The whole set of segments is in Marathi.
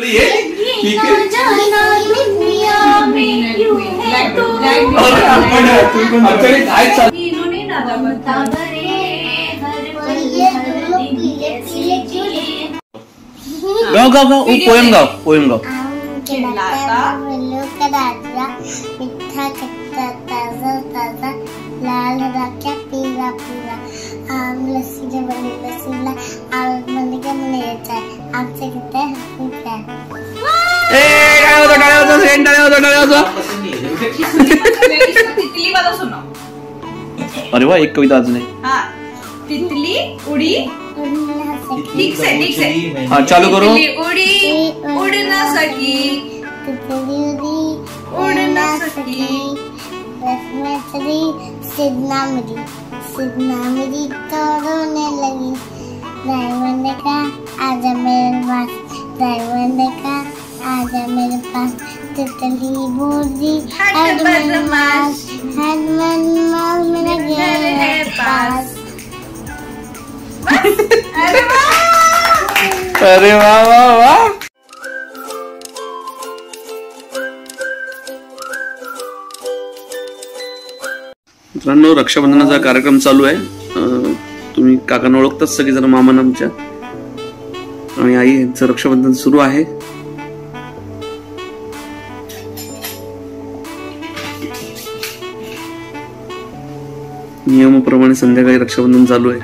गाव गाव गाव पोयम गाव पोयम गाव. मिठा खट्टा ताजा ताजा लाल राख्या पीला पीला आम लस्सी बनी लस्सीला आम मन के मनेचा आमचे किती हसते. काय होतं तितली वाला सुनो. अरे वा, एक कविता अजून आहे. तितली उडी. ठीक से हाँ चालू करो. उड़ी उड़ ना सकी, तितली उड़ी उड़ ना सकी, रस्में चली सिद्धना मेरी तोड़ने लगी. ड्राइवर ने कहा आजा मेरे पास, ड्राइवर ने कहा आजा मेरे पास. तितली बोली हर बदमाश मेरा घर है पास. अरे वा वा वा. मित्रांनो, रक्षाबंधनाचा कार्यक्रम चालू आहे. तुम्ही काकांना ओळखतात सगळेजण, मामा आमच्या आणि आई यांचं रक्षाबंधन सुरू आहे. नियमाप्रमाणे संध्याकाळी रक्षाबंधन चालू आहे.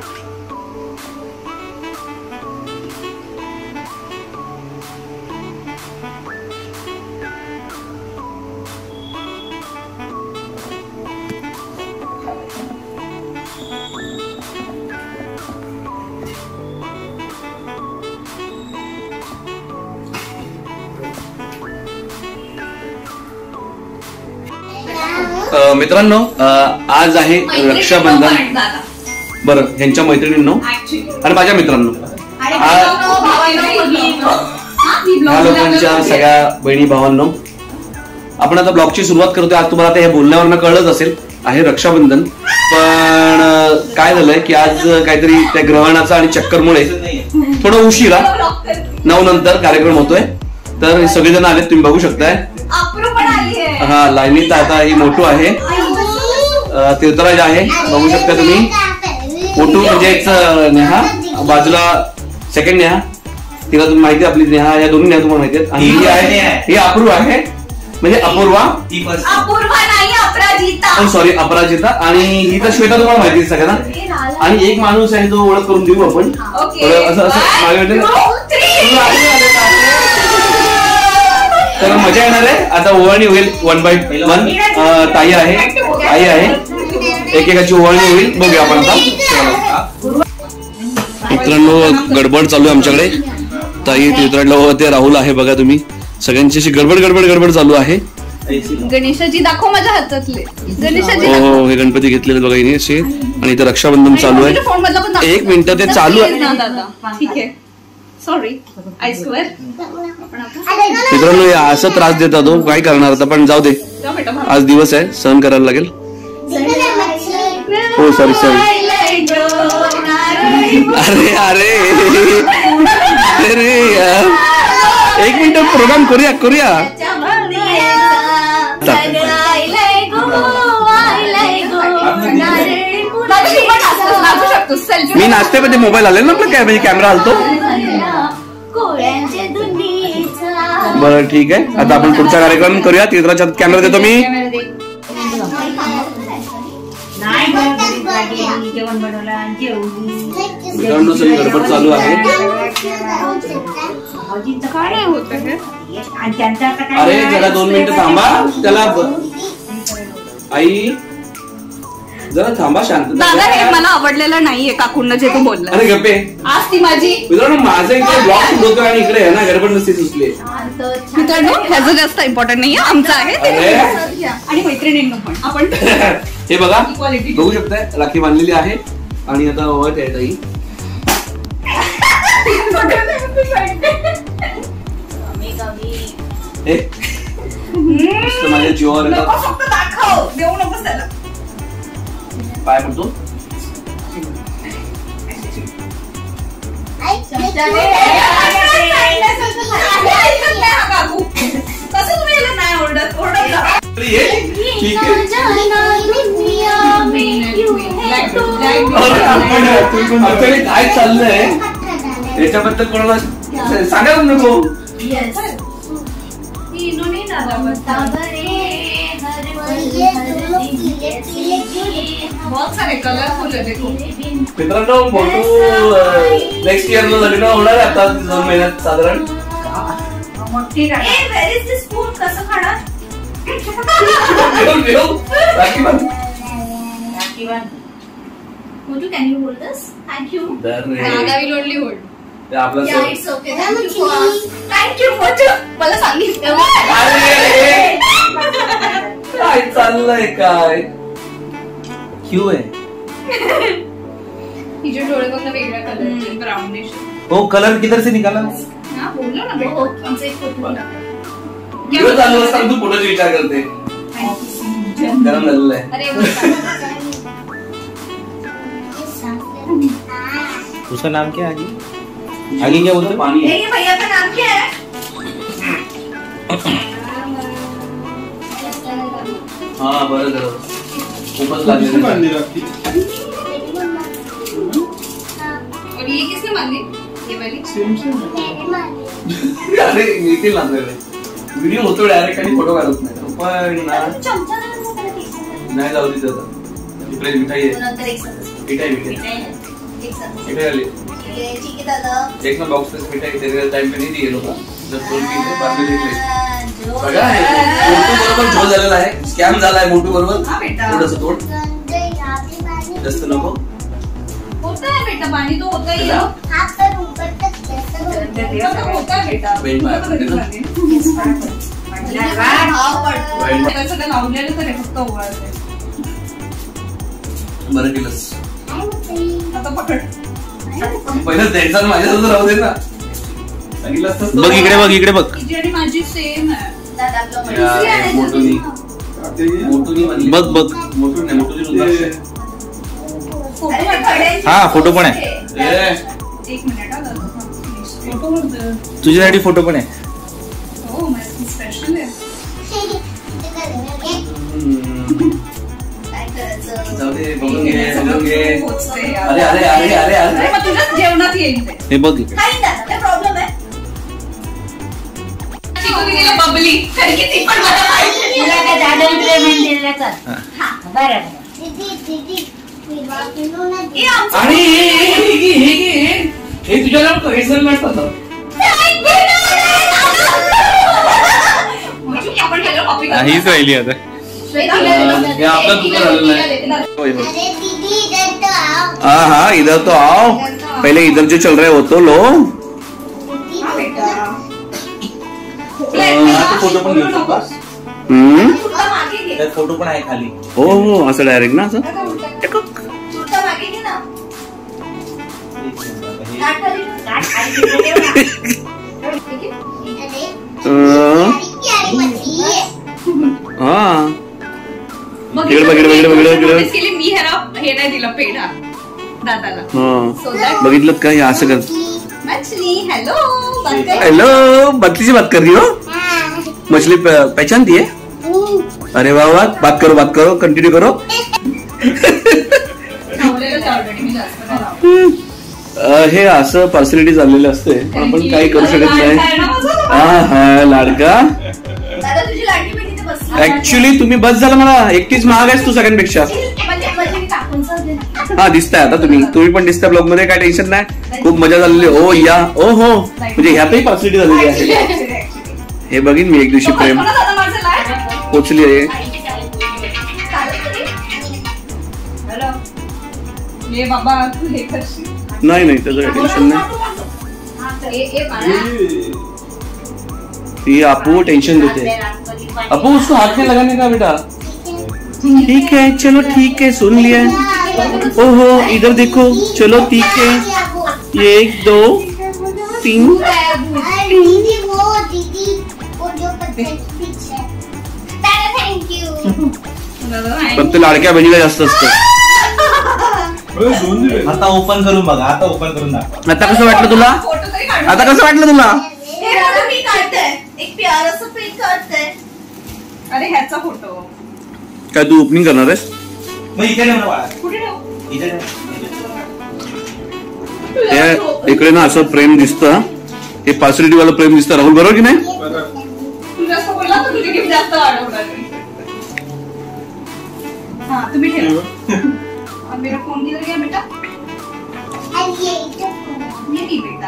मित्रांनो, आज आहे रक्षाबंधन. बरं, ह्यांच्या मैत्रिणींनो आणि माझ्या मित्रांनो, ह्या लोकांच्या सगळ्या बहिणी भावांनो, आपण आता ब्लॉगची सुरुवात करतोय. आज तुम्हाला हे बोलण्यावरनं कळलंच असेल, आहे रक्षाबंधन. पण काय झालंय की आज काहीतरी त्या ग्रहणाचा आणि चक्करमुळे थोडं उशिरा 9 नंतर कार्यक्रम होतोय. तर सगळेजण आलेत, तुम्ही बघू शकताय. हा, लाईनीत आता ही मोठू आहे, तीर्थराज आहे, बघू शकता तुम्ही. मोठू म्हणजेच नेहा, बाजूला सेकंड नेहा, तिला तुम्ही माहिती आपली नेहा, या दोन्ही नेहा तुम्हाला माहिती आहेत. आणि ही आहे, ही अपूर्वा आहे, म्हणजे अपूर्वा सॉरी अपराजिता. आणि ही तर श्वेता तुम्हाला माहिती आहे सगळ्यांना. आणि एक माणूस आहे जो ओळख करून देऊ आपण, असं असं मागे. तर मजा येणार आहे. आता ओवाळणी होईल 1 by 1. ताई आहे, आई आहे, एकेकाची ओवाळणी होईल. बघूया आपण आता. मित्रांनो, गडबड चालू आहे आमच्याकडे. ताई तीर्थराजला ओवाळते, राहुल आहे, बघा तुम्ही. सगळ्यांची अशी गडबड चालू आहे. गणेशाची दाखव माझ्या हातातले. गणेशाची हो, हे गणपती घेतलेले बघा हिने असे. आणि इथे रक्षाबंधन चालू आहे. 1 मिनिट ते चालू आहे. ठीक आहे, सॉरी, आय स्वेअर. मित्रांनो, असं त्रास देतात तो, काय करणार आता. पण जाऊ दे, आज दिवस आहे, सहन करायला लागेल. हो सॉरी. अरे अरे अरे यार, 1 मिनिट प्रोग्राम करूया. मी नाचते पण ते मोबाईल आले ना आपलं, काय म्हणजे कॅमेरा हलतो. बरं ठीक आहे, आता आपण पुढचा कार्यक्रम करूया. तीर्थराजच्या कॅमेरा देतो मी. मित्रांनो, सगळी गडबड चालू आहे. अरे जरा 2 मिनिटं थांबा. त्याला आई जरा थांबा, शांत. दादा, हे मला आवडलेलं नाहीये काकूंना जे तू बोलला. अरे गप्पे, आज ती माझी. मित्रांनो, माझं इथे ब्लॉग सुरू होतो आणि इकडे आहे ना गडबड नसते सुचली. मित्रांनो, ह्याचं जास्त इम्पॉर्टंट नाहीये, आमचं आहे. आणि मैत्रिणींना पण आपण हे बघा, बघू शकताय, राखी बांधलेली आहे. आणि आता ओवाळते आहे ताई. माझ्या जीवावर देऊ नकोस त्याला. काय म्हणतो. आपल्याकडे काय चाललंय याच्याबद्दल कोणाला सांगायला नको. मित्रांनो मोटू नेक्स्ट इयरला लग्न होणार आहे आता 2 महिन्यात साधारण. Motu, can you hold this? Thank you. I will only hold. आपला Yeah, it's okay. Thank you, Motu. मला सांगितलं. काय चाललंय काय क्यू आहे. हिचे डोळे बघ ना वेगळ्या कलरचे ब्राउनिश. हो कलर किधर से निकाला. हा बोललो ना बेटा. व्हिडिओ चालू असताना तू फोटोचा विचार करते. गरम झालेलं आहे. अरे उसका नाम क्या है आगे? आगे क्या बोलते? पानी है. ये भैया का नाम क्या है? हाँ बरं झालं. खूपच लागले. और ये किसने मांगी? ये वाली? अरे निखिल लागलेले. व्हिडिओ होतो डायरेक्ट आणि फोटो काढत नाही. पण नाही जाऊ दे त्याचा. इकडे मिठाई आहे. मिठाई आली. ठीक है दादा. एक ना बॉक्स में मिठाई तेरे टाइम पे नहीं दिए लोग. जब 2-3 दिन बाद में दिले. बघा मोटू बरोबर झोल झालेला आहे. स्कॅम झालाय मोटू बरोबर. थोडंसं तोड. जास्त नको. होता है बेटा पानी तो होता ही है. हाथ पर ऊपर तक कैसे होता है बेटा. वेट मार. कसं काय लावलेलं तर फक्त उघडते. बरं केलंस. आता पकड. पहिलं द्यायचा माझ्यासोबत राहू दे ना. सांगितलं असतं. बघ इकडे बघ इकडे बघ. तिची आणि माझी सेम आहे. मोटूनी म्हणली. बघ बघ. मोटूची रुद्राक्ष. हा फोटो पण आहे. एक मिनिट हा दादा. फोटो मध्ये. तुझ्यासाठी फोटो पण आहे. हो माझी स्पेशल आहे. जाऊ दे बघून घे. अरे अरे अरे अरे अरे अरे मग तुझ्याच जेवणात येईल ते. हे बघ इकडे. काय प्रॉब्लेम आहे. बबली ती पण मला पाहिजे. आणि हे तुझ्याला हेझलनट होतं. हीच राहिली आता. हे आपलं दुकान झालेलं आहे. अरे दीदी इधर तो आओ. हाँ हाँ इधर तो आओ. पहले इधर जो चल रहे हो तो लो. फोटो पण घेऊ शकतोस. फोटो पण आहे खाली. हो हो असं डायरेक्ट ना असं. हा मी हे नाही दिलं पेढा दादाला. बघितलं का हे असं कर. मछली हेलो हेलो बत्ती से बात कर रही हो. मछली पहचानती है. अरे वाह वाह बात करो कंटिन्यू करो. हे असं पर्सनॅलिटी झालेलं असते. आपण काही करू शकत नाही. हा हा लाडका. ऍक्च्युली तुम्ही बस झालं मला. एकटीच महाग आहेस तू सगळ्यांपेक्षा. हा दिसताय आता तुम्ही पण दिसताय ब्लॉग मध्ये. काय टेन्शन नाही. खूप मजा झालेली. ओ या ओ हो म्हणजे ह्यातही पर्सनॅलिटी झालेली आहे. हे बघीन मी एक दिवशी प्रेम पोचली आहे. नाही नाही त्याचं टेन्शन नाही. ये आपू टेंशन देते. अपू उसको हाथ में लगाने का बेटा. ठीक है चलो ठीक है सुन लिया. ओहो इधर देखो. चलो ठीक है. 1 2 3. दीदी वो जो पीछे. Thank you. फक्त लाडक्या बहिणीला जास्त असतं. आता ओपन करून बघा. आता ओपन करून दाखवा. आता कसं वाटलं तुला. आता कसं वाटलं तुला. मी काढते एक प्यार असं पेट काढते. अरे ह्याचा फोटो काय तू ओपनिंग करणार आहेस. मग इथे ठेव ना बाळा. कुठे ठेवू. इथे ठेव. हे इकडे ना असं प्रेम दिसतं, हे पार्सलिटी वाला प्रेम दिसतं. राहुल बरोबर की नाही? तू जास्त बोलला तर तुझे गिफ्ट जास्त वाढवणार. हा तुम्ही ठेवा. मेरा फोन किधर गया बेटा? ये की बेटा.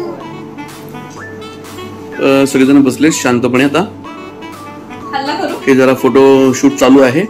सगळेजण बसले शांतपणे. आता हल्ला करू. हे जरा फोटो शूट चालू आहे.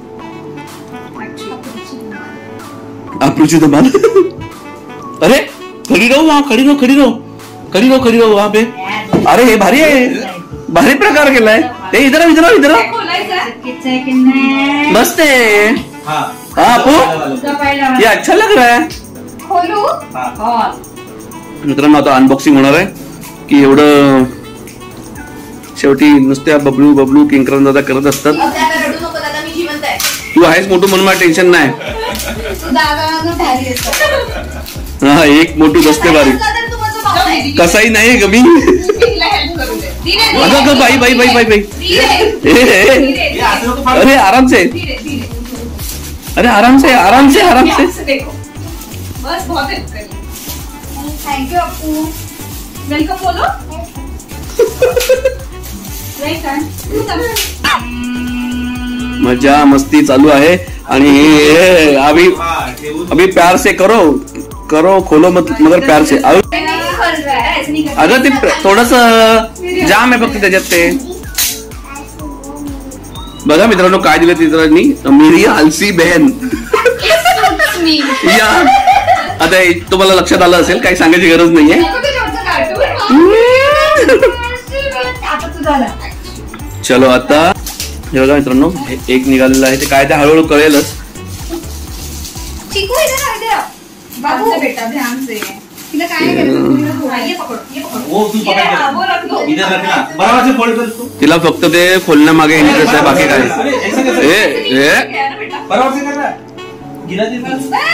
आपरुची धमाल. अरे खड़ी रहो वहाँ, खड़ी रहो वहाँ पे. अरे हे भारी आहे, भारी प्रकार केलाय. ते इधर मस्त आहे. हाँ आपू, ये अच्छा लग रहा है. खोलू. मित्रांनो आता अनबॉक्सिंग होणार आहे की एवढं. शेवटी नुसत्या बबलू बबलू किंकरन दादा करत असतात. तू आहेस मोठू म्हणून मला टेन्शन नाही. हा एक मोठू बसते बारी. कसाही नाही ग मी. अगं बाई बाई बाई बाई बाई. अरे आराम से, अरे आराम से आराम से आराम से. बस बहुत हेल्प करी. Thank you Apu. वेलकम बोलो. मजा मस्ती चालू आहे. आणि अभी प्यार से करो करो, खोलो मगर प्यार से. अगं ते थोडस जाम आहे फक्त त्याच्यात. ते बघा मित्रांनो काय दिलं मित्रांनी. मेरी आलसी बहन. या आता तुम्हाला लक्षात आलं असेल, काही सांगायची गरज नाहीये. चलो आता हे बघा मित्रांनो, एक निघालेलं आहे. ते काय ते हळूहळू कळेलच. चिकू इधर आ गया. बाबू बेटा ध्यान से. तिला काय करायचं? ये पकड़, ये पकड़. वो तू पकड़ के वो रख दो. इधर रखना, बराबर से फोल्ड कर इसको. तिला फक्त ते खोलण्यामागे इंटरेस्ट आहे, बाकी काय. अरे ऐसे कैसे? बराबर से करना. गिरा दे.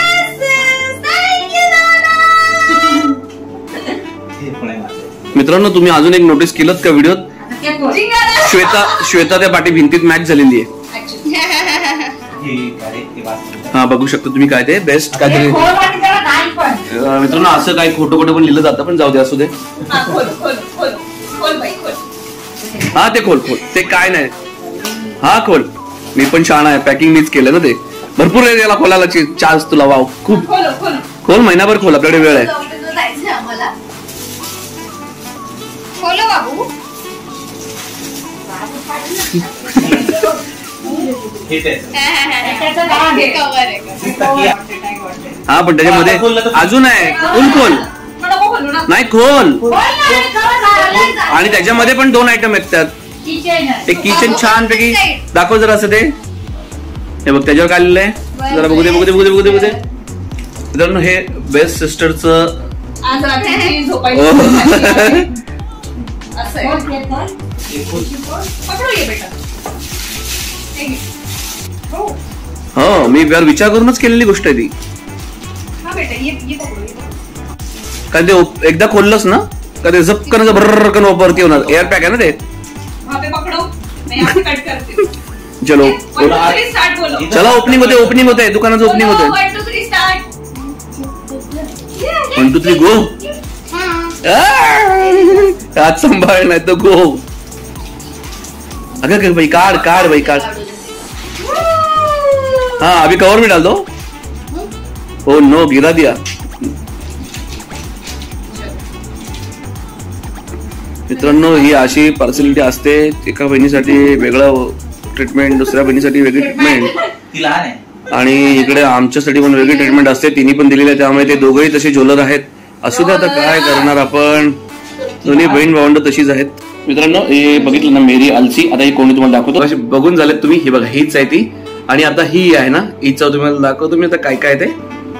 मित्रांनो तुम्ही अजून एक नोटीस केलं का व्हिडिओत? श्वेता त्या पाठी भिंतीत मॅच झालेली आहे. हा बघू शकता तुम्ही. काय ते बेस्ट काहीतरी. मित्रांनो असं काही खोटं खोटं पण लिहिलं जातं, पण जाऊ दे असू दे. हा ते खोल ते काय नाही. हा खोल. मी पण छान आहे, पॅकिंग मीच केलं ना. ते भरपूर आहे त्याला खोलायला चान्स तुला. वाव खूप खोल. महिनाभर खोल, आपल्याकडे वेळ आहे. खोलो बाबू. हा पण त्याच्यामध्ये अजून आहे. खोल नाही खोल. आणि त्याच्यामध्ये पण 2 आयटम आहेत त्यात. एक किचन छान पैकी दाखव जरा असं. ते हे बघ त्याच्यावर काय लिहिलंय जरा बघू दे बघू दे बघू दे बघू दे बघू दे. मित्रांनो हे बेस्ट सिस्टरचं हो मी विचार करूनच केलेली गोष्ट आहे ती. कारण ते एकदा खोललंच ना का ते झपकन भरकन वरती होणार. एअर पॅक आहे ना ते. चलो चला ओपनिंग होते. ओपनिंग होत आहे दुकानाचं. ओपनिंग होत आहे. 1 2 3 गो. हात सांभाळ नाही तो गो. अगर भाई काट भाई काट. हाँ अभी कवर में डाल दो. ओ नो गिरा दिया. मित्रांनो ही अशी पार्सलिटी असते. एका बहिणीसाठी वेगळं ट्रीटमेंट, दुसऱ्या बहिणीसाठी वेगळी ट्रीटमेंट, आणि इकडे आमच्यासाठी पण वेगळी ट्रीटमेंट असते. तिने पण दिलेली आहे, त्यामुळे ते दोघंही तसे झोलर आहेत. असू दे आता काय करणार आपण. दोन्ही बहीण भावंड तशीच आहेत. मित्रांनो हे बघितलं ना मेरी आलसी. आता ही कोणी तुम्हाला दाखवतो. अशी बघून झालेत तुम्ही. ही बघा हीच आहे ती. आणि आता ही आहे ना हिचं तुम्हाला दाखवतो मी आता काय काय ते.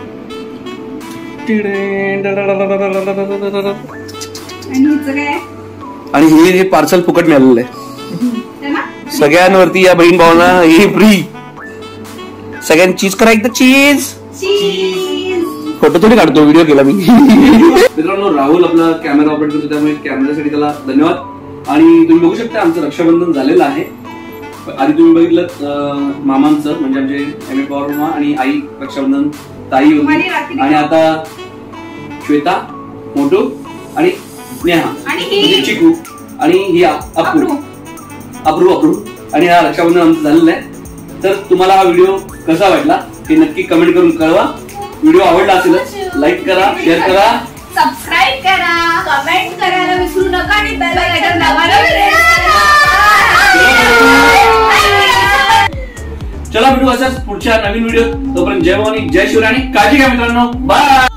आणि हे पार्सल फुकट मिळालेलं आहे सगळ्यांवरती. या बहीण भावांना ही फ्री. सगळ्यांनी चीज करा एकदा. चीज फोटो थोडी काढतो, व्हिडिओ केला मी. मित्रांनो राहुल आपला कॅमेरा ऑपरेट करतो, त्यामुळे कॅमेऱ्यासाठी त्याला धन्यवाद. आणि तुम्ही बघू शकता आमचं रक्षाबंधन झालेलं आहे. आधी तुम्ही बघितलं मामांचं म्हणजे आमचे एम ए पवार मामा आणि आई रक्षाबंधन ताई होती. आणि आता श्वेता, मोटू आणि नेहा आणि ही म्हणजे चिकू आणि ही अप्रू आणि हा रक्षाबंधन आमचं झालेलं आहे. तर तुम्हाला हा व्हिडिओ कसा वाटला हे नक्की कमेंट करून कळवा. व्हिडिओ आवडला असेलच लाईक करा, शेअर करा, सबस्क्राईब करा, कमेंट करायला विसरू नका आणि बेल आयकॉन दाबायला विसरू नका. चला भेटू असाच पुढच्या नवीन व्हिडिओ. तोपर्यंत जय भवानी, जय शिवराय आणि काळजी घ्या मित्रांनो. बाय.